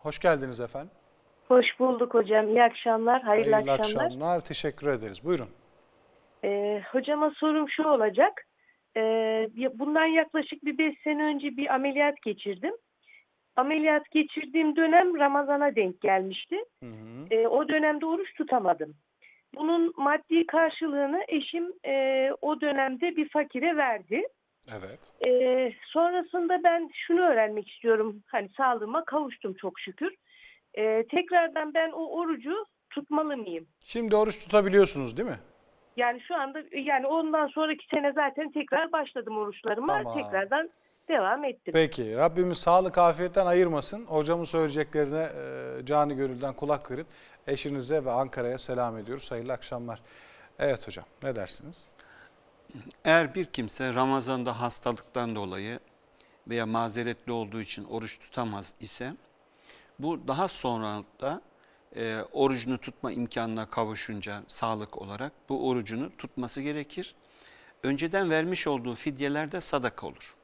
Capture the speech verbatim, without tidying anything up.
Hoş geldiniz efendim. Hoş bulduk hocam. İyi akşamlar. Hayırlı, Hayırlı akşamlar. akşamlar. Teşekkür ederiz. Buyurun. Ee, hocama sorum şu olacak. Ee, bundan yaklaşık bir beş sene önce bir ameliyat geçirdim. Ameliyat geçirdiğim dönem Ramazan'a denk gelmişti. Hı hı. Ee, o dönemde oruç tutamadım. Bunun maddi karşılığını eşim e, o dönemde bir fakire verdi. Evet. Ee, sonrasında ben şunu öğrenmek istiyorum. Hani sağlığıma kavuştum çok şükür. Ee, tekrardan ben o orucu tutmalı mıyım? Şimdi oruç tutabiliyorsunuz değil mi? Yani şu anda yani ondan sonraki sene zaten tekrar başladım oruçlarıma. Tamam. Tekrardan devam ettim. Peki. Rabbimiz sağlık afiyetten ayırmasın. Hocamın söyleyeceklerine e, canı gönülden kulak verin. Eşinize ve Ankara'ya selam ediyoruz. Hayırlı akşamlar. Evet hocam, ne dersiniz? Eğer bir kimse Ramazan'da hastalıktan dolayı veya mazeretli olduğu için oruç tutamaz ise bu daha sonra da e, orucunu tutma imkanına kavuşunca sağlık olarak bu orucunu tutması gerekir. Önceden vermiş olduğu fidyeler de sadaka olur.